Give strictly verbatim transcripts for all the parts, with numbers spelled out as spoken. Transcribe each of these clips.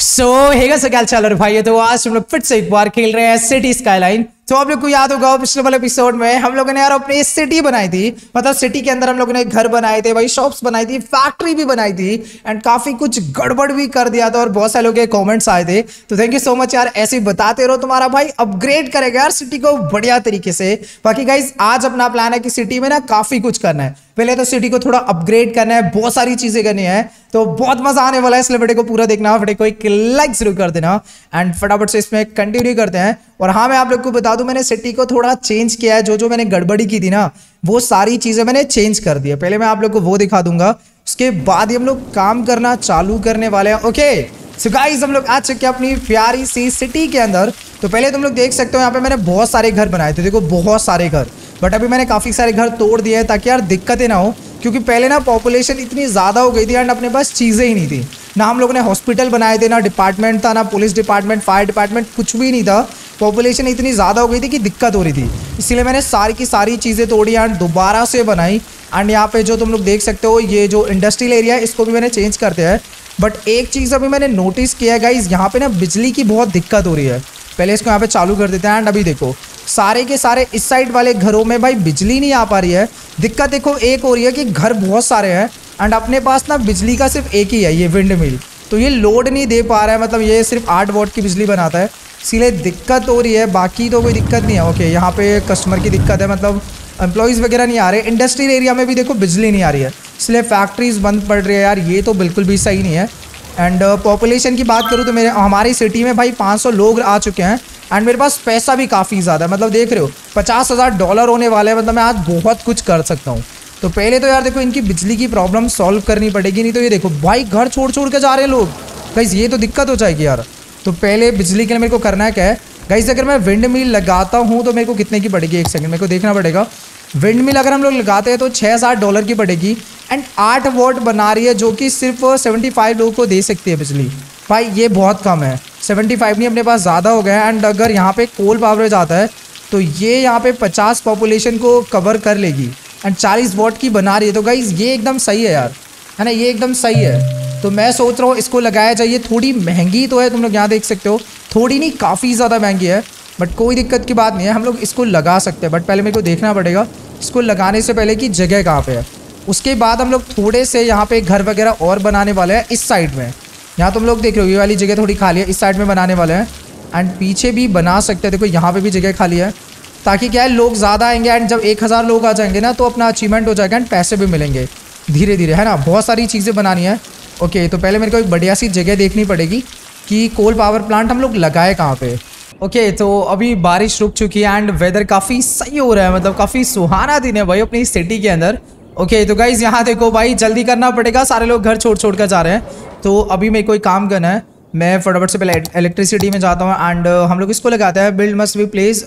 सो हेगा से क्या चल रहा है भाई। तो आज हम लोग फिर से एक बार खेल रहे हैं सिटी स्काईलाइन। तो आप लोग को याद होगा पिछले वाले एपिसोड में हम लोगों ने यार अपनी सिटी बनाई थी, मतलब सिटी के अंदर हम लोगों ने घर बनाए थे भाई, शॉप्स बनाई थी, फैक्ट्री भी बनाई थी एंड काफी कुछ गड़बड़ भी कर दिया था और बहुत सारे लोगों के कमेंट्स आए थे। तो थैंक यू सो मच यार, ऐसे ही बताते रहो, तुम्हारा भाई अपग्रेड करेगा यार सिटी को बढ़िया तरीके से। बाकी गाइज आज अपना प्लान है कि सिटी में ना काफी कुछ करना है। पहले तो सिटी को थोड़ा अपग्रेड करना है, बहुत सारी चीजें करनी है, तो बहुत मजा आने वाला है। इसलिए वीडियो को पूरा देखना, वीडियो को एक लाइक जरूर कर देना एंड फटाफट से इसमें कंटिन्यू करते हैं। और हाँ, मैं आप लोग को बता दूं मैंने सिटी को थोड़ा चेंज किया है। जो जो मैंने गड़बड़ी की थी ना वो सारी चीजें मैंने चेंज कर दी है। पहले मैं आप लोग को वो दिखा दूंगा, उसके बाद ही हम लोग काम करना चालू करने वाले हैं। ओके सो गाइस, हम लोग आ चुके हैं अपनी प्यारी सी सिटी के अंदर। तो पहले तुम लोग देख सकते हो यहाँ पे मैंने बहुत सारे घर बनाए थे, देखो बहुत सारे घर, बट अभी मैंने काफी सारे घर तोड़ दिए हैं ताकि यार दिक्कतें ना हो, क्योंकि पहले ना पॉपुलेशन इतनी ज़्यादा हो गई थी एंड अपने पास चीज़ें ही नहीं थी। ना हम लोगों ने हॉस्पिटल बनाए थे, ना डिपार्टमेंट था, ना पुलिस डिपार्टमेंट, फायर डिपार्टमेंट, कुछ भी नहीं था। पॉपुलेशन इतनी ज़्यादा हो गई थी कि दिक्कत हो रही थी, इसीलिए मैंने सारी की सारी चीज़ें तोड़ी एंड दोबारा से बनाई। एंड यहाँ पे जो तुम लोग देख सकते हो ये जो इंडस्ट्रियल एरिया है इसको भी मैंने चेंज करते हैं। बट एक चीज़ अभी मैंने नोटिस किया है गाइज, यहाँ पे ना बिजली की बहुत दिक्कत हो रही है। पहले इसको यहाँ पे चालू कर देते हैं एंड अभी देखो सारे के सारे इस साइड वाले घरों में भाई बिजली नहीं आ पा रही है। दिक्कत देखो एक हो रही है कि घर बहुत सारे हैं एंड अपने पास ना बिजली का सिर्फ एक ही है, ये विंड मिल, तो ये लोड नहीं दे पा रहा है, मतलब ये सिर्फ आठ वॉट की बिजली बनाता है, इसीलिए दिक्कत हो रही है। बाकी तो कोई दिक्कत नहीं है। ओके यहाँ पे कस्टमर की दिक्कत है, मतलब एम्प्लॉयज़ वगैरह नहीं आ रहे। इंडस्ट्रियल एरिया में भी देखो बिजली नहीं आ रही है, इसलिए फैक्ट्रीज बंद पड़ रही है यार, ये तो बिल्कुल भी सही नहीं है। एंड पॉपुलेशन uh, की बात करूँ तो मेरे हमारी सिटी में भाई पाँच सौ लोग आ चुके हैं एंड मेरे पास पैसा भी काफ़ी ज़्यादा है, मतलब देख रहे हो पचास हज़ार डॉलर होने वाले हैं, मतलब मैं आज बहुत कुछ कर सकता हूँ। तो पहले तो यार देखो इनकी बिजली की प्रॉब्लम सॉल्व करनी पड़ेगी, नहीं तो ये देखो भाई घर छोड़ छोड़ के जा रहे हैं लोग गाइस, ये तो दिक्कत हो जाएगी यार। तो पहले बिजली के लिए मेरे को करना है क्या है गाइस, अगर मैं विंड मिल लगाता हूँ तो मेरे को कितने की पड़ेगी, एक सेकंड मेरे को देखना पड़ेगा। विंड मिल अगर हम लोग लगाते हैं तो छः हज़ार डॉलर की पड़ेगी एंड आठ वॉट बना रही है, जो कि सिर्फ सेवेंटी फाइव लोगों को दे सकती है बिजली। भाई ये बहुत कम है, सेवेंटी फाइव नहीं अपने पास ज़्यादा हो गया है। एंड अगर यहाँ पे कोल पावर जाता है तो ये यहाँ पे पचास पॉपुलेशन को कवर कर लेगी एंड चालीस वॉट की बना रही है। तो गाइस ये एकदम सही है यार, है ना, ये एकदम सही है। तो मैं सोच रहा हूँ इसको लगाया जाए। थोड़ी महंगी तो है, तुम लोग यहाँ देख सकते हो, थोड़ी नहीं काफ़ी ज़्यादा महंगी है, बट कोई दिक्कत की बात नहीं है, हम लोग इसको लगा सकते हैं। बट पहले मेरे को देखना पड़ेगा इसको लगाने से पहले कि जगह कहाँ पे है। उसके बाद हम लोग थोड़े से यहाँ पे घर वगैरह और बनाने वाले हैं इस साइड में। यहाँ तुम लोग देख रहे हो ये वाली जगह थोड़ी खाली है, इस साइड में बनाने वाले हैं एंड पीछे भी बना सकते हैं। देखो यहाँ पे भी जगह खाली है, ताकि क्या है लोग ज़्यादा आएंगे एंड जब एक हज़ार लोग आ जाएंगे ना तो अपना अचीवमेंट हो जाएगा एंड पैसे भी मिलेंगे धीरे धीरे, है ना। बहुत सारी चीज़ें बनानी है। ओके तो पहले मेरे को एक बढ़िया सी जगह देखनी पड़ेगी कि कोल पावर प्लांट हम लोग लगाए कहाँ पे। ओके okay, तो अभी बारिश रुक चुकी है एंड वेदर काफ़ी सही हो रहा है, मतलब काफ़ी सुहाना दिन है भाई अपनी सिटी के अंदर। ओके okay, तो गाइज यहाँ देखो भाई जल्दी करना पड़ेगा, सारे लोग घर छोड़ छोड़ कर जा रहे हैं। तो अभी मेरे को एक काम करना है, मैं फटाफट से पहले इलेक्ट्रिसिटी में जाता हूँ एंड uh, हम लोग इसको लगाते हैं build must be place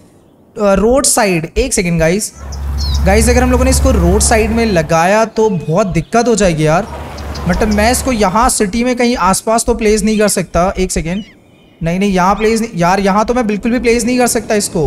road side. एक सेकेंड गाइज गाइज अगर हम लोगों ने इसको रोड साइड में लगाया तो बहुत दिक्कत हो जाएगी यार, मतलब मैं इसको यहाँ सिटी में कहीं आसपास तो प्लेस नहीं कर सकता। एक सेकेंड, नहीं नहीं यहाँ प्लेस नहीं यार, यहाँ तो मैं बिल्कुल भी प्लेस नहीं कर सकता इसको।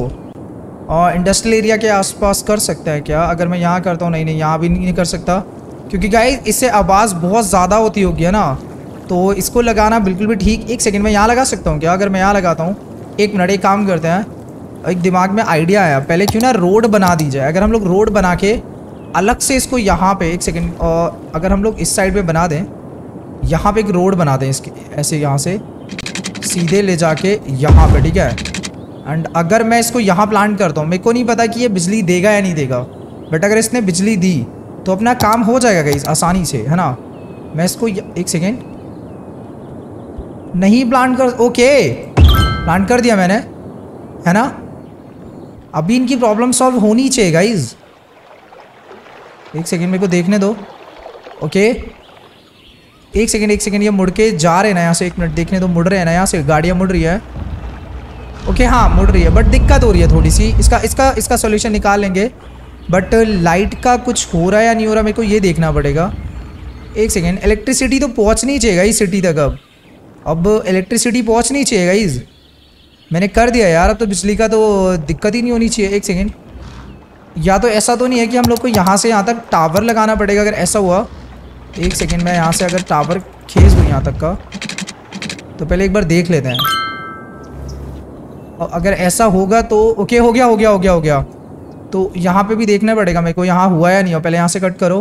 और इंडस्ट्रियल एरिया के आसपास कर सकता है क्या, अगर मैं यहाँ करता हूँ? नहीं नहीं यहाँ भी नहीं कर सकता, क्योंकि गाइस इससे आवाज़ बहुत ज़्यादा होती होगी, है ना। तो इसको लगाना बिल्कुल भी ठीक। एक सेकंड, मैं यहाँ लगा सकता हूँ क्या? अगर मैं यहाँ लगाता हूँ, एक मिनट, एक काम करते हैं, एक दिमाग में आइडिया आया, पहले क्यों ना रोड बना दी जाए। अगर हम लोग रोड बना के अलग से इसको यहाँ पर, एक सेकेंड, और अगर हम लोग इस साइड पर बना दें, यहाँ पर एक रोड बना दें इसके ऐसे, यहाँ से सीधे ले जाके यहाँ पे, ठीक है। एंड अगर मैं इसको यहाँ प्लांट करता हूँ, मेरे को नहीं पता कि ये बिजली देगा या नहीं देगा, बट अगर इसने बिजली दी तो अपना काम हो जाएगा गाइस आसानी से, है ना। मैं इसको एक सेकेंड नहीं प्लांट कर, ओके प्लांट कर दिया मैंने, है ना। अभी इनकी प्रॉब्लम सॉल्व होनी चाहिए गाइस। एक सेकेंड मेरे को देखने दो। ओके एक सेकेंड एक सेकेंड, ये मुड़ के जा रहे हैं ना यहाँ से, एक मिनट देखने दो, मुड़ रहे हैं ना यहाँ से, गाड़ियाँ मुड़ रही है। ओके हाँ मुड़ रही है, बट दिक्कत हो रही है थोड़ी सी। इसका इसका इसका सॉल्यूशन निकाल लेंगे, बट लाइट का कुछ हो रहा है या नहीं हो रहा मेरे को ये देखना पड़ेगा। एक सेकेंड, इलेक्ट्रिसिटी तो पहुँचनी चाहिए इस सिटी तक। अब अब इलेक्ट्रिसिटी पहुँचनी चाहिए गाइज, मैंने कर दिया यार, अब तो बिजली का तो दिक्कत ही नहीं होनी चाहिए। एक सेकेंड, या तो ऐसा तो नहीं है कि हम लोग को यहाँ से यहाँ तक टावर लगाना पड़ेगा? अगर ऐसा हुआ, एक सेकेंड, मैं यहाँ से अगर टावर खींच दूँ यहाँ तक का तो पहले एक बार देख लेते हैं। और अगर ऐसा होगा तो ओके, हो गया हो गया हो गया हो गया। तो यहाँ पे भी देखना पड़ेगा मेरे को, यहाँ हुआ या नहीं हो। पहले यहाँ से कट करो।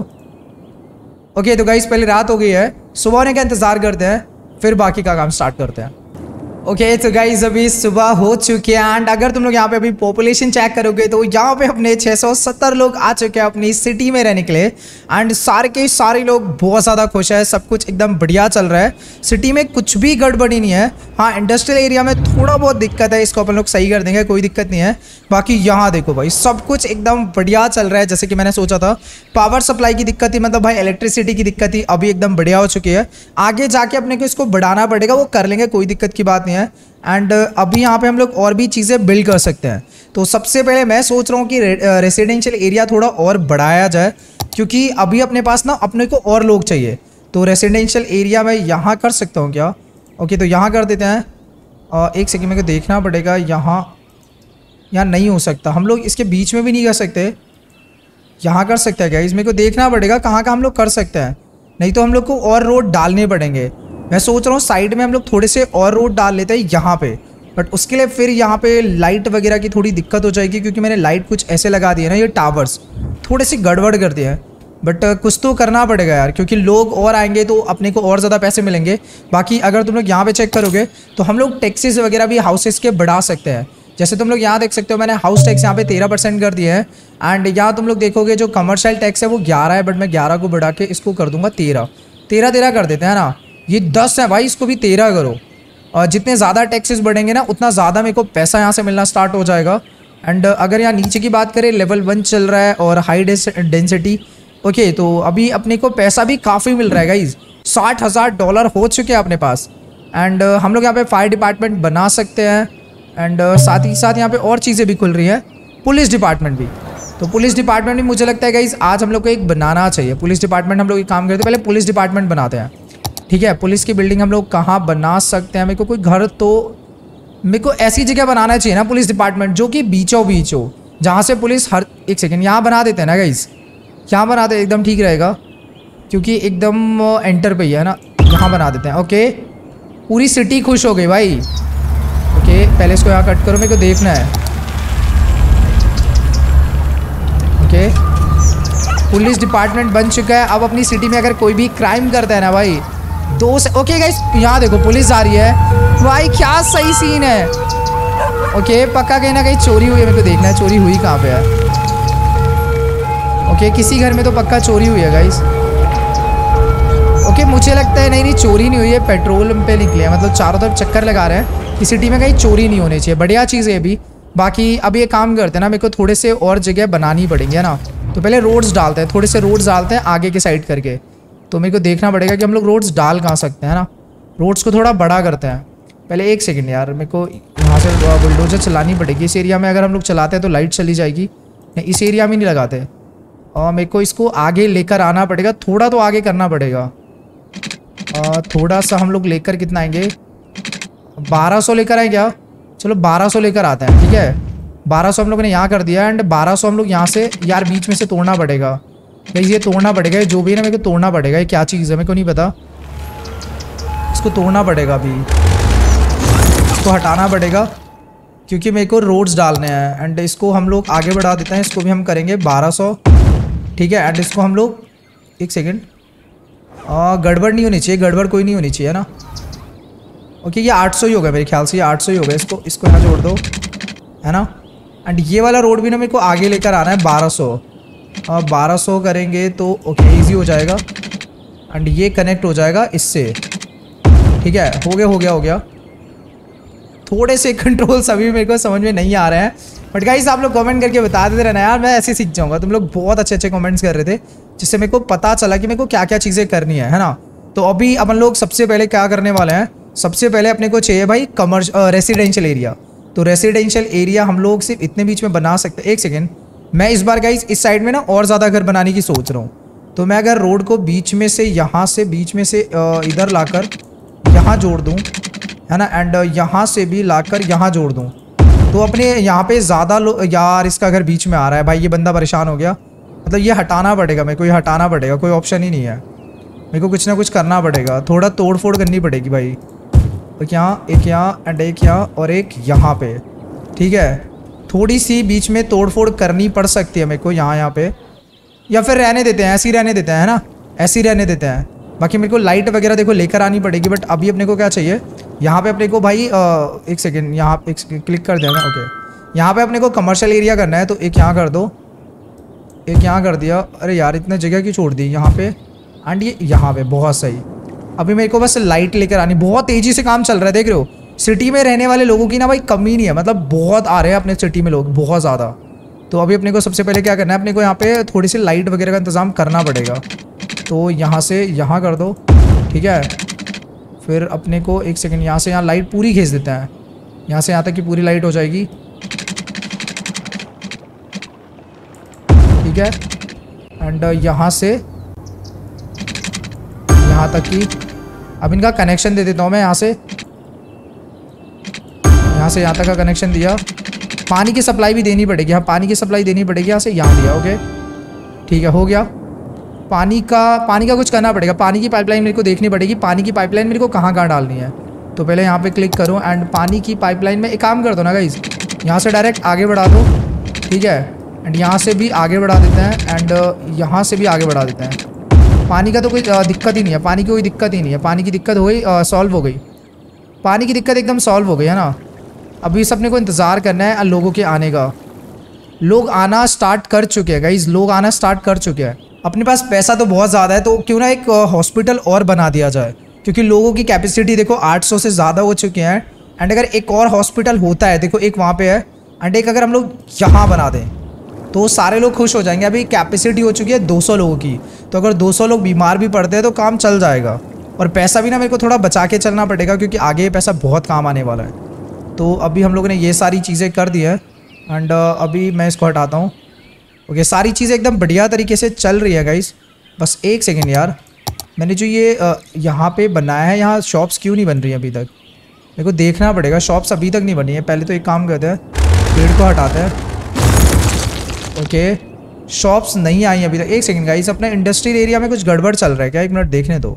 ओके तो गाइस पहले रात हो गई है, सुबह होने का इंतज़ार करते हैं, फिर बाकी का काम स्टार्ट करते हैं। ओके okay, तो गाइज अभी सुबह हो चुके हैं एंड अगर तुम लोग यहाँ पे अभी पॉपुलेशन चेक करोगे तो यहाँ पे अपने छह सौ सत्तर लोग आ चुके हैं अपनी सिटी में रहने के लिए एंड सारे के सारे लोग बहुत ज़्यादा खुश है, सब कुछ एकदम बढ़िया चल रहा है। सिटी में कुछ भी गड़बड़ी नहीं है। हाँ इंडस्ट्रियल एरिया में थोड़ा बहुत दिक्कत है, इसको अपन लोग सही कर देंगे, कोई दिक्कत नहीं है। बाकी यहाँ देखो भाई सब कुछ एकदम बढ़िया चल रहा है जैसे कि मैंने सोचा था। पावर सप्लाई की दिक्कत थी, मतलब भाई इलेक्ट्रिसिटी की दिक्कत थी, अभी एकदम बढ़िया हो चुकी है। आगे जाके अपने को इसको बढ़ाना पड़ेगा, वो कर लेंगे, कोई दिक्कत की बात नहीं है। एंड अभी यहाँ पे हम लोग और भी चीज़ें बिल्ड कर सकते हैं। तो सबसे पहले मैं सोच रहा हूँ कि रेसिडेंशियल एरिया थोड़ा और बढ़ाया जाए, क्योंकि अभी अपने पास ना अपने को और लोग चाहिए। तो रेसिडेंशियल एरिया मैं यहाँ कर सकता हूँ क्या? ओके तो यहाँ कर देते हैं। आ, एक सेकंड मेरे को देखना पड़ेगा। यहाँ यहाँ नहीं हो सकता, हम लोग इसके बीच में भी नहीं कर सकते। यहाँ कर सकते हैं क्या? इसमें को देखना पड़ेगा कहाँ का हम लोग कर सकते हैं, नहीं तो हम लोग को और रोड डालने पड़ेंगे। मैं सोच रहा हूँ साइड में हम लोग थोड़े से और रोड डाल लेते हैं यहाँ पे, बट उसके लिए फिर यहाँ पे लाइट वगैरह की थोड़ी दिक्कत हो जाएगी, क्योंकि मैंने लाइट कुछ ऐसे लगा दिए ना, ये टावर्स थोड़े से गड़बड़ कर दिए हैं। बट कुछ तो करना पड़ेगा यार, क्योंकि लोग और आएंगे तो अपने को और ज़्यादा पैसे मिलेंगे। बाकी अगर तुम लोग यहाँ पे चेक करोगे तो हम लोग टैक्सेस वगैरह भी हाउसेस के बढ़ा सकते हैं। जैसे तुम लोग यहाँ देख सकते हो मैंने हाउस टैक्स यहाँ पे तेरह परसेंट कर दिया है एंड यहाँ तुम लोग देखोगे जो कमर्शियल टैक्स है वो ग्यारह है, बट मैं ग्यारह को बढ़ा के इसको कर दूंगा तेरह। तेरह तेरह कर देते हैं ना, ये दस है भाई, इसको भी तेरह करो। और जितने ज़्यादा टैक्सेस बढ़ेंगे ना उतना ज़्यादा मेरे को पैसा यहाँ से मिलना स्टार्ट हो जाएगा। एंड अगर यहाँ नीचे की बात करें, लेवल वन चल रहा है और हाई डेंसिटी। ओके तो अभी अपने को पैसा भी काफ़ी मिल रहा है गाइज, साठ हज़ार डॉलर हो चुके हैं अपने पास। एंड हम लोग यहाँ पे फायर डिपार्टमेंट बना सकते हैं एंड साथ ही साथ यहाँ पे और चीज़ें भी खुल रही हैं, पुलिस डिपार्टमेंट भी। तो पुलिस डिपार्टमेंट भी मुझे लगता है गाइज आज हम लोग को एक बनाना चाहिए। पुलिस डिपार्टमेंट हम लोग एक काम करते हैं, पहले पुलिस डिपार्टमेंट बनाते हैं। ठीक है, पुलिस की बिल्डिंग हम लोग कहाँ बना सकते हैं? मेरे को कोई घर, तो मेरे को ऐसी जगह बनाना चाहिए ना पुलिस डिपार्टमेंट जो कि बीचों बीच हो, जहाँ से पुलिस हर एक सेकेंड यहाँ बना देते हैं ना गाइज, यहाँ बना दे एकदम ठीक रहेगा, क्योंकि एकदम एंटर पे ही है ना, यहाँ बना देते हैं। ओके पूरी सिटी खुश हो गई भाई। ओके पहले इसको यहाँ कट करो, मेरे को देखना है। ओके पुलिस डिपार्टमेंट बन चुका है। अब अपनी सिटी में अगर कोई भी क्राइम करता है ना भाई, दो से ओके गाइस यहाँ देखो पुलिस आ रही है भाई, क्या सही सीन है। ओके पक्का कहीं ना कहीं चोरी हुई है, मेरे को देखना है चोरी हुई कहाँ पे है। ओके किसी घर में तो पक्का चोरी हुई है गाइस। ओके मुझे लगता है नहीं नहीं चोरी नहीं हुई है, पेट्रोल पे निकले हैं, मतलब चारों तरफ चक्कर लगा रहे हैं कि सिटी में कहीं चोरी नहीं होनी चाहिए। बढ़िया चीज़ है अभी। बाकी अब ये काम करते हैं ना, मेरे को थोड़े से और जगह बनानी पड़ेंगी है ना। तो पहले रोड्स डालते हैं, थोड़े से रोड्स डालते हैं आगे के साइड करके। तो मेरे को देखना पड़ेगा कि हम लोग रोड्स डाल कहाँ सकते हैं ना, रोड्स को थोड़ा बड़ा करते हैं। पहले एक सेकंड यार, मेरे को यहाँ से बुलडोजर चलानी पड़ेगी। इस एरिया में अगर हम लोग चलाते हैं तो लाइट चली जाएगी, नहीं इस एरिया में नहीं लगाते। और मेरे को इसको आगे लेकर आना पड़ेगा, थोड़ा तो आगे करना पड़ेगा। आ, थोड़ा सा हम लोग लेकर कितना आएंगे, बारह सौ लेकर आए क्या? चलो बारह सौ लेकर आते हैं। ठीक है बारह सौ हम लोग ने यहाँ कर दिया एंड बारह सौ हम लोग यहाँ से यार बीच में से तोड़ना पड़ेगा। भाई ये तोड़ना पड़ेगा, जो भी है ना मेरे को तोड़ना पड़ेगा। ये क्या चीज़ है मेरे को नहीं पता, इसको तोड़ना पड़ेगा अभी, इसको हटाना पड़ेगा क्योंकि मेरे को रोड्स डालने हैं। एंड इसको हम लोग आगे बढ़ा देते हैं, इसको भी हम करेंगे बारह सौ। ठीक है एंड इसको हम लोग एक सेकेंड, गड़बड़ नहीं होनी चाहिए, गड़बड़ कोई नहीं होनी चाहिए ना। ओके ये आठ सौ ही हो गया मेरे ख्याल से, ये आठ सौ ही हो गया। इसको इसको यहाँ जोड़ दो है ना। एंड ये वाला रोड भी ना मेरे को आगे लेकर आना है बारह सौ। और बारह सौ करेंगे तो ओके इजी हो जाएगा एंड ये कनेक्ट हो जाएगा इससे। ठीक है हो गया हो गया हो गया। थोड़े से कंट्रोल्स अभी मेरे को समझ में नहीं आ रहे हैं, बट गाइस आप लोग कमेंट करके बता देते रहना यार, मैं ऐसे सीख जाऊँगा। तुम लोग बहुत अच्छे अच्छे कमेंट्स कर रहे थे जिससे मेरे को पता चला कि मेरे को क्या क्या चीज़ें करनी है है ना। तो अभी अपन लोग सबसे पहले क्या करने वाले हैं, सबसे पहले अपने को चाहिए भाई कमर्श रेसिडेंशियल एरिया। तो रेसिडेंशियल एरिया हम लोग सिर्फ इतने बीच में बना सकते हैं। एक सेकेंड, मैं इस बार गाइस इस साइड में ना और ज़्यादा घर बनाने की सोच रहा हूँ। तो मैं अगर रोड को बीच में से यहाँ से बीच में से इधर लाकर यहाँ जोड़ दूँ है ना, एंड यहाँ से भी लाकर यहाँ जोड़ दूँ, तो अपने यहाँ पे ज़्यादा लोग, यार इसका घर बीच में आ रहा है भाई, ये बंदा परेशान हो गया। मतलब ये हटाना पड़ेगा मेरे को, ये हटाना पड़ेगा, कोई ऑप्शन ही नहीं है। मेरे को कुछ ना कुछ करना पड़ेगा, थोड़ा तोड़ फोड़ करनी पड़ेगी भाई। एक यहाँ, एक यहाँ एंड एक यहाँ और एक यहाँ पे। ठीक है, थोड़ी सी बीच में तोड़फोड़ करनी पड़ सकती है मेरे को यहाँ यहाँ पे, या फिर रहने देते हैं, ऐसे ही रहने देते हैं, है ना, ऐसे ही रहने देते हैं। बाकी मेरे को लाइट वगैरह देखो लेकर आनी पड़ेगी, बट अभी अपने को क्या चाहिए यहाँ पे अपने को भाई आ, एक सेकेंड यहाँ एक क्लिक कर देना। ओके, यहाँ पे अपने को कमर्शियल एरिया करना है, तो एक यहाँ कर दो, एक यहाँ कर दिया। अरे यार इतने जगह क्यों छोड़ दी यहाँ पे, एंड ये यहाँ पे, बहुत सही। अभी मेरे को बस लाइट लेकर आनी, बहुत तेज़ी से काम चल रहा है, देख रहे हो। सिटी में रहने वाले लोगों की ना भाई कमी नहीं है, मतलब बहुत आ रहे हैं अपने सिटी में लोग, बहुत ज़्यादा। तो अभी अपने को सबसे पहले क्या करना है, अपने को यहाँ पे थोड़ी सी लाइट वगैरह का इंतज़ाम करना पड़ेगा। तो यहाँ से यहाँ कर दो, ठीक है। फिर अपने को एक सेकेंड यहाँ से यहाँ लाइट पूरी खींच देते हैं, यहाँ से यहाँ तक की पूरी लाइट हो जाएगी, ठीक है। एंड यहाँ से यहाँ तक की अब इनका कनेक्शन दे देता हूँ मैं, यहाँ से यहाँ से यहाँ तक का कनेक्शन दिया। पानी की सप्लाई भी देनी पड़ेगी, हाँ पानी की सप्लाई देनी पड़ेगी, यहाँ से यहाँ दिया। ओके ठीक है, हो गया। पानी का पानी का कुछ करना पड़ेगा, पानी की पाइपलाइन मेरे को देखनी पड़ेगी, पानी की पाइपलाइन मेरे को कहाँ कहाँ डालनी है। तो पहले यहाँ पे क्लिक करूँ एंड पानी की पाइपलाइन में एक काम कर दो ना गाइस, यहाँ से डायरेक्ट आगे बढ़ा दो, ठीक है। एंड यहाँ से भी आगे बढ़ा देते हैं, एंड यहाँ से भी आगे बढ़ा देते हैं। पानी का तो कोई दिक्कत ही नहीं है, पानी की कोई दिक्कत ही नहीं है, पानी की दिक्कत हो गई, सॉल्व हो गई, पानी की दिक्कत एकदम सॉल्व हो गई, है ना। अभी इस अपने को इंतज़ार करना है लोगों के आने का। लोग आना स्टार्ट कर चुके हैं गाइस, लोग आना स्टार्ट कर चुके हैं। अपने पास पैसा तो बहुत ज़्यादा है, तो क्यों ना एक हॉस्पिटल और बना दिया जाए, क्योंकि लोगों की कैपेसिटी देखो आठ सौ से ज़्यादा हो चुके हैं। एंड अगर एक और हॉस्पिटल होता है, देखो एक वहाँ पे है, एंड एक अगर हम लोग यहाँ बना दें तो सारे लोग खुश हो जाएंगे। अभी कैपेसिटी हो चुकी है दो सौ लोगों की, तो अगर दो सौ लोग बीमार भी पड़ते हैं तो काम चल जाएगा। और पैसा भी ना मेरे को थोड़ा बचा के चलना पड़ेगा, क्योंकि आगे ये पैसा बहुत काम आने वाला है। तो अभी हम लोगों ने ये सारी चीज़ें कर दी है, एंड अभी मैं इसको हटाता हूँ। ओके, सारी चीज़ें एकदम बढ़िया तरीके से चल रही है गाइस। बस एक सेकेंड यार, मैंने जो ये यहाँ पे बनाया है, यहाँ शॉप्स क्यों नहीं बन रही हैं अभी तक, मेरे को देखना पड़ेगा। शॉप्स अभी तक नहीं बनी है। पहले तो एक काम करते हैं, पेड़ को हटाते हैं। ओके, शॉप्स नहीं आई अभी तक। एक सेकेंड गाइस, अपने इंडस्ट्रियल एरिया में कुछ गड़बड़ चल रहा है क्या, एक मिनट देखने दो।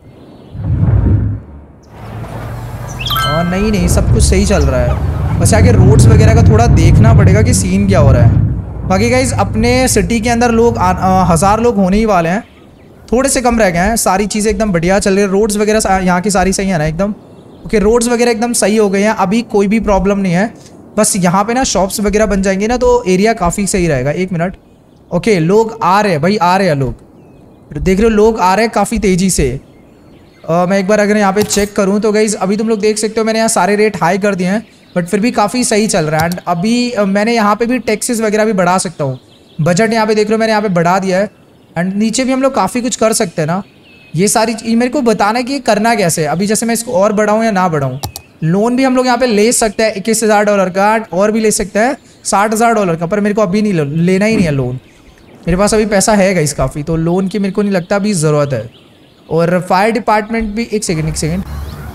और नहीं नहीं, सब कुछ सही चल रहा है, बस आगे रोड्स वगैरह का थोड़ा देखना पड़ेगा कि सीन क्या हो रहा है। बाकी गाइस अपने सिटी के अंदर लोग हज़ार लोग होने ही वाले हैं, थोड़े से कम रह गए हैं। सारी चीज़ें एकदम बढ़िया चल रही है, रोड्स वगैरह यहाँ की सारी सही है ना एकदम। ओके, रोड्स वगैरह एकदम सही हो गए हैं, अभी कोई भी प्रॉब्लम नहीं है। बस यहाँ पे ना शॉप्स वगैरह बन जाएंगे ना, तो एरिया काफ़ी सही रहेगा। एक मिनट, ओके लोग आ रहे हैं भाई, आ रहे हैं लोग, देख रहे हो लोग आ रहे हैं काफ़ी तेज़ी से। uh, मैं एक बार अगर यहाँ पे चेक करूँ तो गाइस अभी तुम लोग देख सकते हो मैंने यहाँ सारे रेट हाई कर दिए हैं, बट फिर भी काफ़ी सही चल रहा है। एंड अभी uh, मैंने यहाँ पे भी टैक्सेस वगैरह भी बढ़ा सकता हूँ, बजट यहाँ पे देख रहे हो मैंने यहाँ पे बढ़ा दिया है। एंड नीचे भी हम लोग काफ़ी कुछ कर सकते हैं ना। ये सारी चीज़ मेरे को बताना कि ये करना कैसे है। अभी जैसे मैं इसको और बढ़ाऊँ या ना बढ़ाऊँ, लोन भी हम लोग यहाँ पे ले सकते हैं इक्कीस हज़ार डॉलर का, और भी ले सकते हैं साठ हज़ार डॉलर का, पर मेरे को अभी नहीं लेना ही नहीं है लोन। मेरे पास अभी पैसा है गाइस काफ़ी, तो लोन की मेरे को नहीं लगता अभी ज़रूरत है। और फायर डिपार्टमेंट भी, एक सेकेंड एक सेकेंड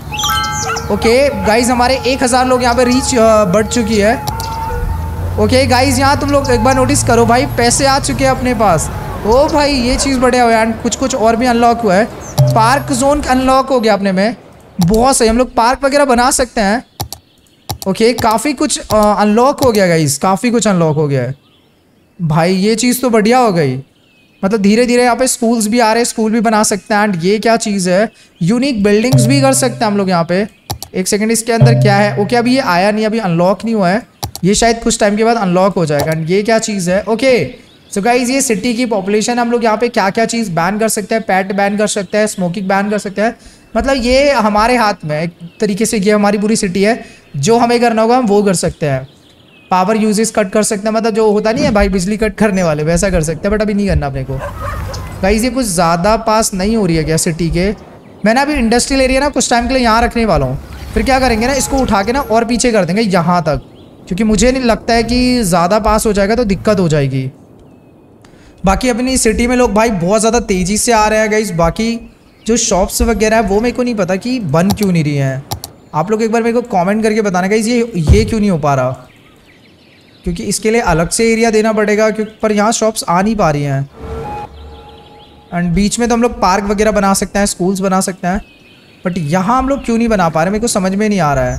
ओके गाइस हमारे एक हज़ार लोग यहाँ पे रीच बढ़ चुकी है। ओके गाइस, यहाँ तुम लोग एक बार नोटिस करो भाई, पैसे आ चुके हैं अपने पास। ओ भाई ये चीज़ बढ़िया हुआ है। कुछ कुछ और भी अनलॉक हुआ है, पार्क जोन अनलॉक हो गया अपने में, बहुत सही। हम लोग पार्क वगैरह बना सकते हैं। ओके, काफ़ी कुछ अनलॉक हो गया गाइस, काफ़ी कुछ अनलॉक हो गया है भाई, ये चीज़ तो बढ़िया हो गई। मतलब धीरे धीरे यहाँ पे स्कूल्स भी आ रहे हैं, स्कूल भी बना सकते हैं। एंड ये क्या चीज़ है, यूनिक बिल्डिंग्स भी कर सकते हैं हम लोग यहाँ पे। एक सेकेंड, इसके अंदर क्या है। ओके अभी ये आया नहीं, अभी अनलॉक नहीं हुआ है, ये शायद कुछ टाइम के बाद अनलॉक हो जाएगा। एंड ये क्या चीज़ है। ओके सो गाइज, ये सिटी की पॉपुलेशन, हम लोग यहाँ पे क्या क्या चीज़ बैन कर सकते हैं, पैट बैन कर सकते हैं, स्मोकिंग बैन कर सकते हैं। मतलब ये हमारे हाथ में एक तरीके से, ये हमारी पूरी सिटी है, जो हमें करना होगा हम वो कर सकते हैं। पावर यूजेस कट कर सकते हैं, मतलब जो होता नहीं है भाई बिजली कट करने वाले, वैसा कर सकते हैं, बट अभी नहीं करना अपने को। गाइज ये कुछ ज़्यादा पास नहीं हो रही है क्या सिटी के। मैंने अभी इंडस्ट्रियल एरिया ना कुछ टाइम के लिए यहाँ रखने वाला हूँ, फिर क्या करेंगे ना, इसको उठा के ना और पीछे कर देंगे यहाँ तक, क्योंकि मुझे नहीं लगता है कि ज़्यादा पास हो जाएगा तो दिक्कत हो जाएगी। बाकी अपनी सिटी में लोग भाई बहुत ज़्यादा तेज़ी से आ रहे हैं गाइस। बाकी जो शॉप्स वगैरह है वो मेरे को नहीं पता कि बन क्यों नहीं रही हैं। आप लोग एक बार मेरे को कमेंट करके बताना गाइस ये ये क्यों नहीं हो पा रहा, क्योंकि इसके लिए अलग से एरिया देना पड़ेगा, क्योंकि पर यहाँ शॉप्स आ नहीं पा रही हैं। एंड बीच में तो हम लोग पार्क वगैरह बना सकते हैं, स्कूल्स बना सकते हैं। बट यहाँ हम लोग क्यों नहीं बना पा रहे, मेरे को समझ में नहीं आ रहा है।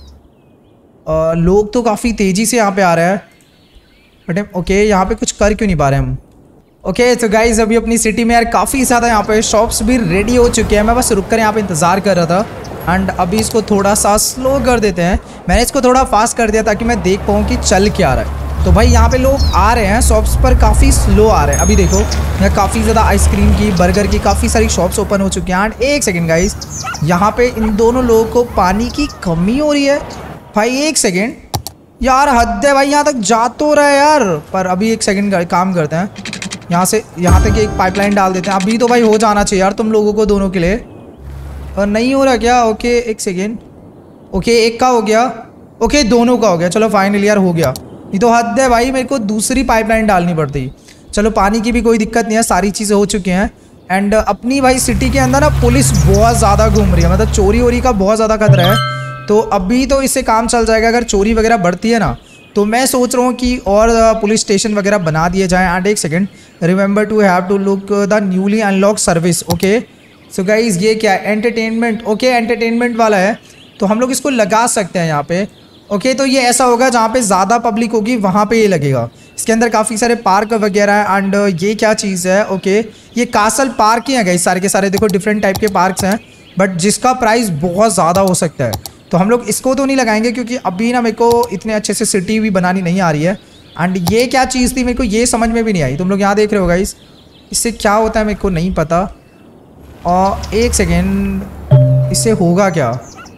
आ, लोग तो काफ़ी तेज़ी से यहाँ पे आ रहे हैं, बट ओके यहाँ पे कुछ कर क्यों नहीं पा रहे हम। ओके तो गाइज अभी अपनी सिटी में यार काफ़ी ज़्यादा यहाँ पे शॉप्स भी रेडी हो चुके हैं। मैं बस रुक कर यहाँ पे इंतज़ार कर रहा था एंड अभी इसको थोड़ा सा स्लो कर देते हैं। मैंने इसको थोड़ा फास्ट कर दिया ताकि मैं देख पाऊँ कि चल क्या रहा है। तो भाई यहाँ पे लोग आ रहे हैं शॉप्स पर, काफ़ी स्लो आ रहे हैं। अभी देखो यहाँ काफ़ी ज़्यादा आइसक्रीम की, बर्गर की काफ़ी सारी शॉप्स ओपन हो चुकी हैं। एंड एक सेकेंड गाइज, यहाँ पे इन दोनों लोगों को पानी की कमी हो रही है। भाई एक सेकेंड यार, हद है भाई, यहाँ तक जा तो रहा है यार। पर अभी एक सेकेंड काम करते हैं, यहाँ से यहाँ तक एक पाइपलाइन डाल देते हैं। अभी तो भाई हो जाना चाहिए यार तुम लोगों को दोनों के लिए, और नहीं हो रहा क्या? ओके एक सेकेंड, ओके एक का हो गया, ओके दोनों का हो गया। चलो फाइनली यार हो गया। ये तो हद है भाई, मेरे को दूसरी पाइपलाइन डालनी पड़ती। चलो पानी की भी कोई दिक्कत नहीं है, सारी चीज़ें हो चुकी हैं। एंड अपनी भाई सिटी के अंदर ना पुलिस बहुत ज़्यादा घूम रही है, मतलब चोरी वोरी का बहुत ज़्यादा खतरा है। तो अभी तो इससे काम चल जाएगा। अगर चोरी वगैरह बढ़ती है ना तो मैं सोच रहा हूँ कि और पुलिस स्टेशन वगैरह बना दिए जाएँ। एंड एक second, remember to have to look the newly unlock service. Okay so guys ये क्या है? एंटरटेनमेंट। ओके एंटरटेनमेंट वाला है, तो हम लोग इसको लगा सकते हैं यहाँ पे। ओके तो ये ऐसा होगा जहाँ पे ज़्यादा पब्लिक होगी वहाँ पे ये लगेगा। इसके अंदर काफ़ी सारे पार्क वगैरह हैं। एंड ये क्या चीज़ है? ओके ये कासल पार्क ही है गाइस, सारे के सारे देखो डिफरेंट टाइप के पार्क्स हैं, बट जिसका प्राइस बहुत ज़्यादा हो सकता है। तो हम लोग इसको तो नहीं लगाएंगे क्योंकि अभी ना मेरे को इतने अच्छे से सिटी भी बनानी नहीं आ रही है। एंड ये क्या चीज़ थी मेरे को ये समझ में भी नहीं आई। तुम लोग यहाँ देख रहे हो गाइस, इससे क्या होता है मेरे को नहीं पता। और एक सेकेंड, इससे होगा क्या?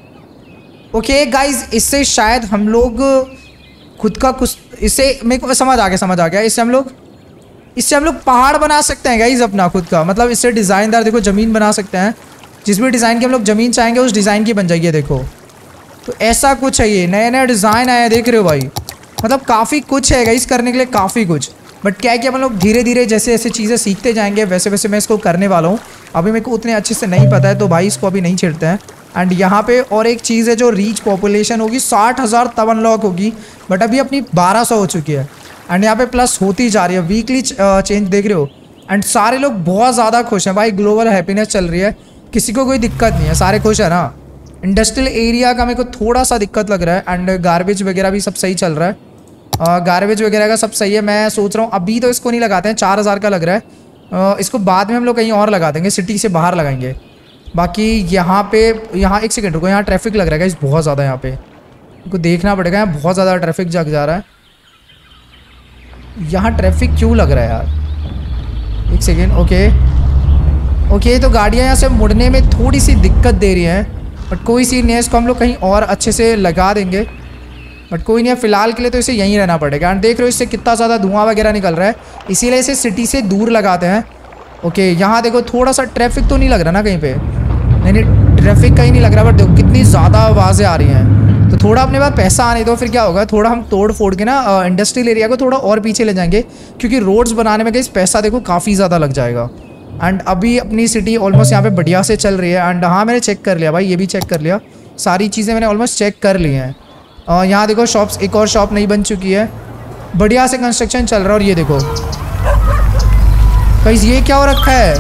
ओके गाइज इससे शायद हम लोग खुद का कुछ, इससे मेरे को समझ आ गया समझ आ गया इससे हम लोग इससे हम लोग पहाड़ बना सकते हैं गाइज अपना खुद का। मतलब इससे डिज़ाइनदार देखो ज़मीन बना सकते हैं, जिस भी डिज़ाइन की हम लोग ज़मीन चाहेंगे उस डिज़ाइन की बन जाएगी। है देखो, तो ऐसा कुछ है, ये नया नया डिज़ाइन आया है, देख रहे हो भाई। मतलब काफ़ी कुछ है गाइज करने के लिए, काफ़ी कुछ। बट क्या है कि हम लोग धीरे धीरे जैसे जैसे चीज़ें सीखते जाएंगे वैसे वैसे मैं इसको करने वाला हूँ। अभी मेरे को उतने अच्छे से नहीं पता है, तो भाई इसको अभी नहीं छेड़ते हैं। एंड यहाँ पे और एक चीज़ है, जो रीच पॉपुलेशन होगी साठ हज़ार तब अनलॉक होगी, बट अभी अपनी बारह सौ हो चुकी है। एंड यहाँ पे प्लस होती जा रही है, वीकली चेंज देख रहे हो। एंड सारे लोग बहुत ज़्यादा खुश हैं भाई, ग्लोबल हैप्पीनेस चल रही है, किसी को कोई दिक्कत नहीं है, सारे खुश है ना। इंडस्ट्रियल एरिया का मेरे को थोड़ा सा दिक्कत लग रहा है। एंड गार्बेज वगैरह भी सब सही चल रहा है, गार्बेज वगैरह का सब सही है। मैं सोच रहा हूँ अभी तो इसको नहीं लगाते हैं, चार हज़ार का लग रहा है। आ, इसको बाद में हम लोग कहीं और लगा देंगे, सिटी से बाहर लगाएंगे। बाकी यहाँ पे यहाँ एक सेकंड रुको, यहाँ ट्रैफिक लग रहा है बहुत ज़्यादा, यहाँ पे इनको देखना पड़ेगा। यहाँ बहुत ज़्यादा ट्रैफिक जग जा रहा है। यहाँ ट्रैफिक क्यों लग रहा है यार? एक सेकेंड, ओके ओके तो गाड़ियाँ यहाँ से मुड़ने में थोड़ी सी दिक्कत दे रही हैं, बट कोई सीन नहीं है, इसको हम लोग कहीं और अच्छे से लगा देंगे। बट कोई नहीं है, फ़िलहाल के लिए तो इसे यहीं रहना पड़ेगा। एंड देख रहे हो इससे कितना ज़्यादा धुआं वगैरह निकल रहा है, इसीलिए इसे सिटी से दूर लगाते हैं। ओके यहाँ देखो थोड़ा सा ट्रैफिक तो नहीं लग रहा ना कहीं पे, नहीं नहीं ट्रैफिक कहीं नहीं लग रहा, बट देखो कितनी ज़्यादा आवाज़ें आ रही हैं। तो थोड़ा अपने पास पैसा आने दो, फिर क्या होगा, थोड़ा हम तोड़ फोड़ के ना इंडस्ट्रियल एरिया को थोड़ा और पीछे ले जाएंगे, क्योंकि रोड्स बनाने में कहीं पैसा देखो काफ़ी ज़्यादा लग जाएगा। एंड अभी अपनी सिटी ऑलमोस्ट यहाँ पे बढ़िया से चल रही है। एंड हाँ मैंने चेक कर लिया भाई, ये भी चेक कर लिया, सारी चीज़ें मैंने ऑलमोस्ट चेक कर ली हैं। और यहाँ देखो शॉप्स, एक और शॉप नई बन चुकी है, बढ़िया से कंस्ट्रक्शन चल रहा है। और ये देखो गाइस ये क्या हो रखा है,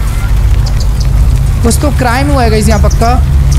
कुछ तो क्राइम हुआ है गाइस यहाँ पक्का।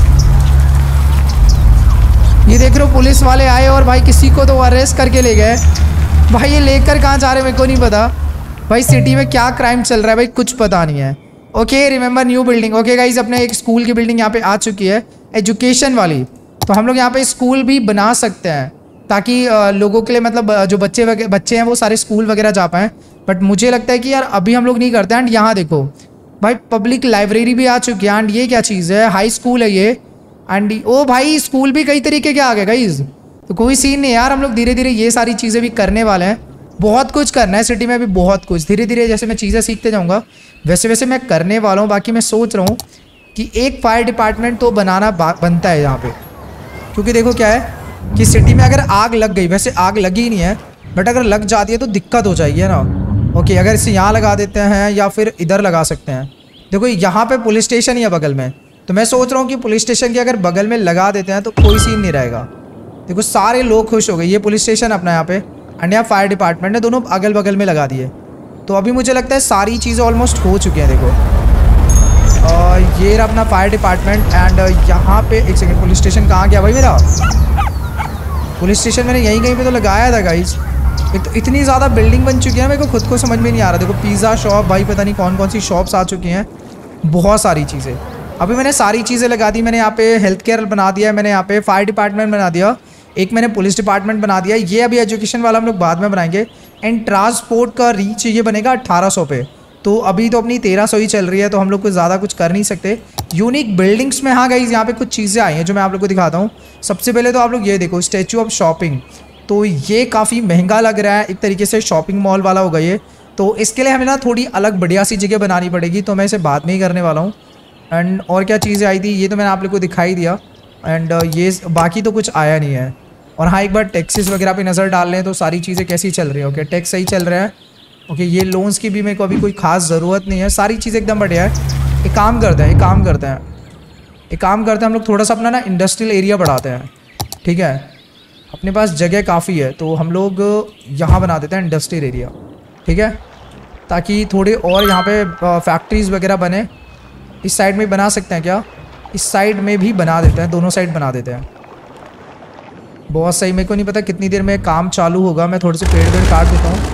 ये देख रहे हो पुलिस वाले आए और भाई किसी को तो अरेस्ट करके ले गए। भाई ये लेकर कहाँ जा रहे मेरे को नहीं पता। भाई सिटी में क्या क्राइम चल रहा है भाई कुछ पता नहीं है। Okay remember new building. Okay guys अपने एक स्कूल की बिल्डिंग यहाँ पे आ चुकी है, एजुकेशन वाली। तो हम लोग यहाँ पे स्कूल भी बना सकते हैं ताकि आ, लोगों के लिए, मतलब जो बच्चे बच्चे हैं वो सारे स्कूल वगैरह जा पाएँ। बट मुझे लगता है कि यार अभी हम लोग नहीं करते हैं। एंड यहाँ देखो भाई पब्लिक लाइब्रेरी भी आ चुकी है। एंड ये क्या चीज़ है, हाई स्कूल है ये। एंड ओ भाई स्कूल भी कई तरीके के आ गए गाइस, तो कोई सीन नहीं यार, हम लोग धीरे धीरे ये सारी चीज़ें भी करने वाले हैं। बहुत कुछ करना है सिटी में अभी, बहुत कुछ। धीरे धीरे जैसे मैं चीज़ें सीखते जाऊँगा वैसे वैसे मैं करने वाला हूँ। बाकी मैं सोच रहा हूँ कि एक फायर डिपार्टमेंट तो बनाना बनता है यहाँ पे, क्योंकि देखो क्या है कि सिटी में अगर आग लग गई, वैसे आग लगी ही नहीं है, बट अगर लग जाती है तो दिक्कत हो जाएगी है ना। ओके अगर इसे यहाँ लगा देते हैं या फिर इधर लगा सकते हैं। देखो यहाँ पे पुलिस स्टेशन ही है बगल में, तो मैं सोच रहा हूँ कि पुलिस स्टेशन के अगर बगल में लगा देते हैं तो कोई सीन नहीं रहेगा। देखो सारे लोग खुश हो गए। ये पुलिस स्टेशन अपना यहाँ पे, एंड यहाँ फायर डिपार्टमेंट है, दोनों अगल बगल में लगा दिए। तो अभी मुझे लगता है सारी चीज़ें ऑलमोस्ट हो चुकी हैं। देखो uh, ये रहा अपना फायर डिपार्टमेंट। एंड यहाँ पे एक सेकेंड, पुलिस स्टेशन कहाँ गया भाई मेरा? पुलिस स्टेशन मैंने यहीं कहीं पे तो लगाया था गाइज। इत, इतनी ज़्यादा बिल्डिंग बन चुकी है, मेरे को खुद को समझ में नहीं आ रहा। देखो पिज़्ज़ा शॉप भाई, पता नहीं कौन कौन सी शॉप्स आ चुकी हैं, बहुत सारी चीज़ें। अभी मैंने सारी चीज़ें लगा दी। मैंने यहाँ पे हेल्थ केयर बना दिया है, मैंने यहाँ पे फायर डिपार्टमेंट बना दिया, एक मैंने पुलिस डिपार्टमेंट बना दिया। ये अभी एजुकेशन वाला हम लोग बाद में बनाएंगे। एंड ट्रांसपोर्ट का रीच ये बनेगा अट्ठारह सौ पे। तो अभी तो अपनी तेरह सौ ही चल रही है, तो हम लोग कुछ ज़्यादा कुछ कर नहीं सकते। यूनिक बिल्डिंग्स में हाँ गाइज यहाँ पे कुछ चीज़ें आई हैं जो मैं आप लोग को दिखाता हूँ। सबसे पहले तो आप लोग ये देखो, स्टैचू ऑफ शॉपिंग। तो ये काफ़ी महंगा लग रहा है, एक तरीके से शॉपिंग मॉल वाला होगा ये। तो इसके लिए हमें ना थोड़ी अलग बढ़िया सी जगह बनानी पड़ेगी, तो मैं इसे बाद में ही करने वाला हूँ। एंड और क्या चीज़ें आई थी ये तो मैंने आप लोग को दिखाई दिया। एंड ये बाकी तो कुछ आया नहीं है। और हाँ, एक बार टैक्सेस वगैरह पे नज़र डाल लें तो सारी चीज़ें कैसी चल रही है। ओके, टैक्स सही चल रहा है। ओके, ये लोन्स की भी मेरे को अभी कोई खास ज़रूरत नहीं है, सारी चीज़ें एकदम बढ़िया है। एक काम करते हैं एक काम करते हैं एक काम करते हैं हम लोग थोड़ा सा अपना ना इंडस्ट्रियल एरिया बढ़ाते हैं। ठीक है, अपने पास जगह काफ़ी है, तो हम लोग यहाँ बना देते हैं इंडस्ट्रियल एरिया। ठीक है, ताकि थोड़े और यहाँ पे फैक्ट्रीज़ वगैरह बने। इस साइड में बना सकते हैं क्या? इस साइड में भी बना देते हैं, दोनों साइड बना देते हैं। बहुत सही। मेरे को नहीं पता कितनी देर में काम चालू होगा, मैं थोड़े से पेड़ वेड़ काट देता हूँ।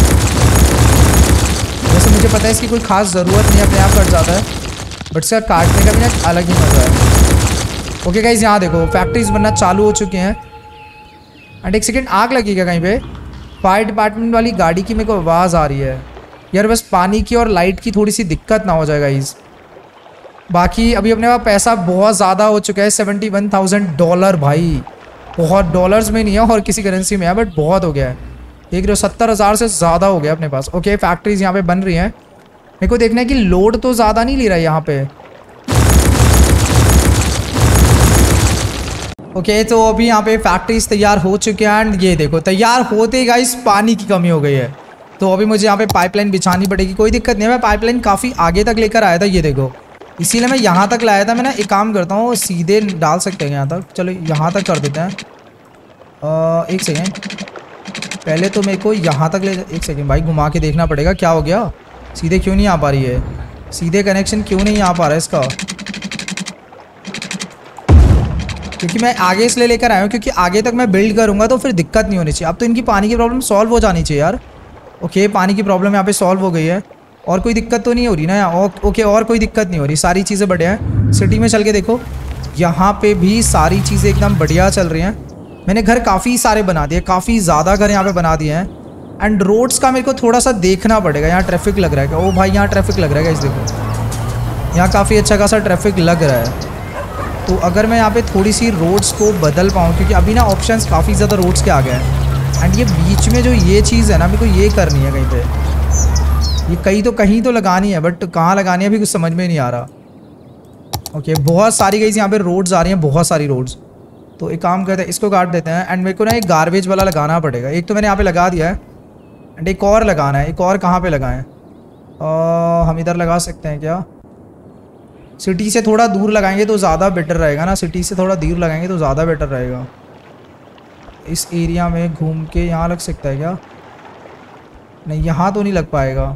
वैसे मुझे पता है इसकी कोई खास ज़रूरत नहीं है, अपने आप कट जाता है, बट इसका काटने का भी ना अलग ही मज़ा है। ओके गाइज, यहाँ देखो फैक्ट्रीज बनना चालू हो चुके हैं। एंड एक सेकेंड, आग लगी क्या कहीं पे? फायर डिपार्टमेंट वाली गाड़ी की मेरे को आवाज़ आ रही है यार। बस पानी की और लाइट की थोड़ी सी दिक्कत ना हो जाए गाइज। बाकी अभी अपने पास पैसा बहुत ज़्यादा हो चुका है, सेवेंटी वन थाउजेंड डॉलर भाई। बहुत डॉलर्स में नहीं है और किसी करेंसी में है, बट बहुत हो गया है। देख रहे हो, सत्तर हज़ार से ज़्यादा हो गया अपने पास। ओके, फैक्ट्रीज यहाँ पे बन रही हैं। मेरे को देखना है कि लोड तो ज़्यादा नहीं ले रहा है यहाँ पे। ओके, तो अभी यहाँ पे फैक्ट्रीज तैयार हो चुके हैं। एंड ये देखो, तैयार होते ही गाइस पानी की कमी हो गई है, तो अभी मुझे यहाँ पे पाइपलाइन बिछानी पड़ेगी। कोई दिक्कत नहीं है, मैं पाइपलाइन काफ़ी आगे तक लेकर आया था, ये देखो, इसीलिए मैं यहाँ तक लाया था। मैं ना एक काम करता हूँ, सीधे डाल सकते हैं यहाँ तक। चलो यहाँ तक कर देते हैं। आ, एक सेकेंड, पहले तो मेरे को यहाँ तक ले, एक सेकेंड भाई घुमा के देखना पड़ेगा क्या हो गया। सीधे क्यों नहीं आ पा रही है? सीधे कनेक्शन क्यों नहीं आ पा रहा है इसका? क्योंकि मैं आगे इसलिए लेकर आया हूँ क्योंकि आगे तक मैं बिल्ड करूँगा तो फिर दिक्कत नहीं होनी चाहिए। अब तो इनकी पानी की प्रॉब्लम सॉल्व हो जानी चाहिए यार। ओके, पानी की प्रॉब्लम यहाँ पे सॉल्व हो गई है, और कोई दिक्कत तो नहीं हो रही ना यहाँ? ओके, और कोई दिक्कत नहीं हो रही, सारी चीज़ें बढ़िया हैं। सिटी में चल के देखो, यहाँ पे भी सारी चीज़ें एकदम बढ़िया चल रही हैं। मैंने घर काफ़ी सारे बना दिए, काफ़ी ज़्यादा घर यहाँ पे बना दिए हैं। एंड रोड्स का मेरे को थोड़ा सा देखना पड़ेगा। यहाँ ट्रैफिक लग रहा है क्या? ओ भाई, यहाँ ट्रैफिक लग रहा है, इस देखो यहाँ काफ़ी अच्छा खासा ट्रैफिक लग रहा है। तो अगर मैं यहाँ पे थोड़ी सी रोड्स को बदल पाऊँ, क्योंकि अभी ना ऑप्शंस काफ़ी ज़्यादा रोड्स के आ गए हैं। एंड ये बीच में जो ये चीज़ है ना, मेरे को ये करनी है कहीं पे। ये कहीं तो कहीं तो लगानी है, बट कहाँ लगानी है अभी कुछ समझ में नहीं आ रहा। ओके, बहुत सारी गई यहाँ पे रोड्स आ रही हैं, बहुत सारी रोड्स। तो एक काम करते हैं, इसको काट देते हैं। एंड मेरे को ना एक गार्बेज वाला लगाना पड़ेगा। एक तो मैंने यहाँ पे लगा दिया है, एंड एक और लगाना है। एक और कहाँ पे लगाएं? हम इधर लगा सकते हैं क्या? सिटी से थोड़ा दूर लगाएंगे तो ज़्यादा बेटर रहेगा ना। सिटी से थोड़ा दूर लगाएंगे तो ज़्यादा बेटर रहेगा। इस एरिया में घूम के यहाँ लग सकता है क्या? नहीं, यहाँ तो नहीं लग पाएगा।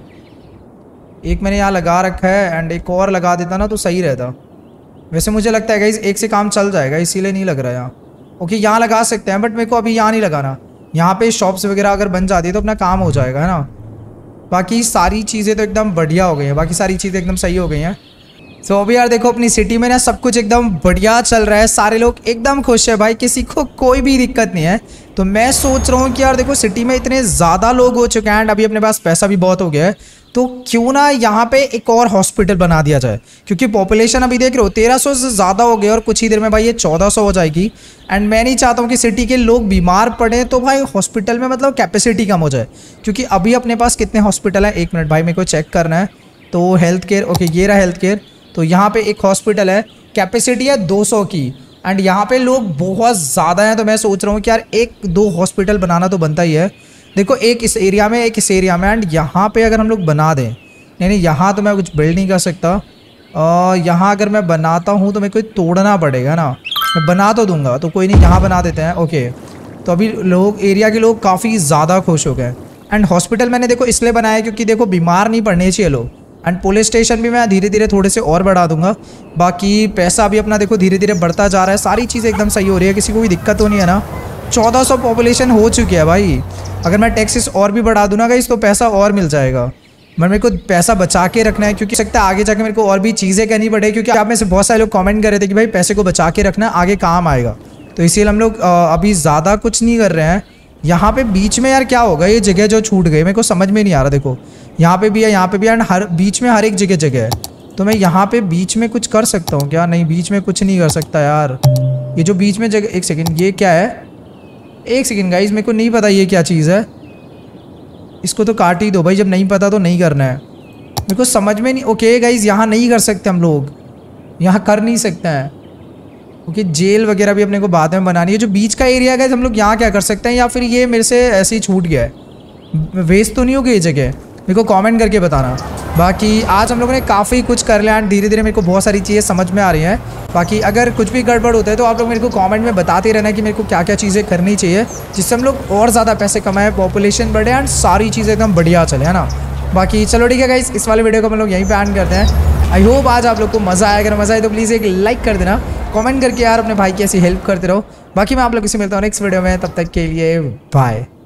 एक मैंने यहाँ लगा रखा है, एंड एक और लगा देता ना तो सही रहता। वैसे मुझे लगता है गाइस एक से काम चल जाएगा, इसीलिए नहीं लग रहा यहाँ। ओके, यहाँ लगा सकते हैं, बट मेरे को अभी यहाँ नहीं लगाना। यहाँ पे शॉप्स वगैरह अगर बन जाती है तो अपना काम हो जाएगा, है ना। बाकी सारी चीज़ें तो एकदम बढ़िया हो गई हैं, बाकी सारी चीज़ें एकदम सही हो गई हैं। तो so, अभी यार देखो, अपनी सिटी में ना सब कुछ एकदम बढ़िया चल रहा है, सारे लोग एकदम खुश है भाई, किसी को कोई भी दिक्कत नहीं है। तो मैं सोच रहा हूँ कि यार देखो, सिटी में इतने ज़्यादा लोग हो चुके हैं, एंड अभी अपने पास पैसा भी बहुत हो गया है, तो क्यों ना यहाँ पे एक और हॉस्पिटल बना दिया जाए। क्योंकि पॉपुलेशन अभी देख रहे हो तेरह सौ से ज़्यादा हो गए, और कुछ ही देर में भाई ये चौदह सौ हो जाएगी। एंड मैं नहीं चाहता हूँ कि सिटी के लोग बीमार पड़े तो भाई हॉस्पिटल में मतलब कैपेसिटी कम हो जाए। क्योंकि अभी अपने पास कितने हॉस्पिटल हैं? एक मिनट भाई, मेरे को चेक करना है। तो हेल्थ केयर, ओके ये रहा हेल्थ केयर। तो यहाँ पे एक हॉस्पिटल है, कैपेसिटी है दो सौ की, एंड यहाँ पे लोग बहुत ज़्यादा हैं। तो मैं सोच रहा हूँ कि यार एक दो हॉस्पिटल बनाना तो बनता ही है। देखो, एक इस एरिया में, एक इस एरिया में, एंड यहाँ पे अगर हम लोग बना दें, नहीं नहीं यहाँ तो मैं कुछ बिल्ड नहीं कर सकता। यहाँ अगर मैं बनाता हूँ तो मेरे को तोड़ना पड़ेगा ना। मैं बना तो दूंगा, तो कोई नहीं, यहाँ बना देते हैं। ओके, तो अभी लोग, एरिया के लोग काफ़ी ज़्यादा खुश हो गए। एंड हॉस्पिटल मैंने देखो इसलिए बनाया क्योंकि देखो बीमार नहीं पड़ने चाहिए लोग। एंड पुलिस स्टेशन भी मैं धीरे धीरे थोड़े से और बढ़ा दूंगा। बाकी पैसा भी अपना देखो धीरे धीरे बढ़ता जा रहा है, सारी चीज़ें एकदम सही हो रही है, किसी को भी दिक्कत तो नहीं है ना। चौदह सौ पॉपुलेशन हो चुकी है भाई। अगर मैं टैक्सेस और भी बढ़ा दूँ ना गाइस तो पैसा और मिल जाएगा। मैं मेरे को पैसा बचा के रखना है, क्योंकि सकता है आगे जाके मेरे को और भी चीज़ें करनी पड़े, क्योंकि आप में से बहुत सारे लोग कमेंट कर रहे थे कि भाई पैसे को बचा के रखना, आगे काम आएगा। तो इसीलिए हम लोग अभी ज़्यादा कुछ नहीं कर रहे हैं। यहाँ पे बीच में यार क्या होगा, ये जगह जो छूट गई मेरे को समझ में नहीं आ रहा। देखो यहाँ पे भी है, यहाँ पे भी है, एंड हर बीच में हर एक जगह जगह है। तो मैं यहाँ पे बीच में कुछ कर सकता हूँ क्या? नहीं, बीच में कुछ नहीं कर सकता यार। ये जो बीच में जगह, एक सेकेंड, ये क्या है? एक सेकेंड गाइज, मेरे को नहीं पता ये क्या चीज़ है। इसको तो काट ही दो भाई, जब नहीं पता तो नहीं करना है। मेरे को समझ में नहीं। ओके गाइज, यहाँ नहीं कर सकते हम लोग, यहाँ कर नहीं सकते हैं। ओके, जेल वगैरह भी अपने को बाद में बनानी है। जो बीच का एरिया है गाइज, हम लोग यहाँ क्या कर सकते हैं, या फिर ये मेरे से ऐसे ही छूट गया है, वेस्ट तो नहीं हो गई ये जगह? मेरे को कमेंट करके बताना। बाकी आज हम लोगों ने काफ़ी कुछ कर लिया एंड धीरे धीरे मेरे को बहुत सारी चीज़ें समझ में आ रही हैं। बाकी अगर कुछ भी गड़बड़ होता है तो आप लोग मेरे को कमेंट में बताते रहना कि मेरे को क्या क्या चीज़ें करनी चाहिए, जिससे हम लोग और ज़्यादा पैसे कमाएं, पॉपुलेशन बढ़े एंड सारी चीज़ें एकदम बढ़िया चले, है ना। बाकी चलो ठीक है गाइस, इस वाले वीडियो को हम लोग यहीं पे एंड करते हैं। आई होप आज आप लोग को मज़ा आया। अगर मज़ा आए तो प्लीज़ एक लाइक कर देना, कमेंट करके यार अपने भाई की ऐसी हेल्प करते रहो। बाकी मैं आप लोग से मिलता हूँ नेक्स्ट वीडियो में, तब तक के लिए बाय।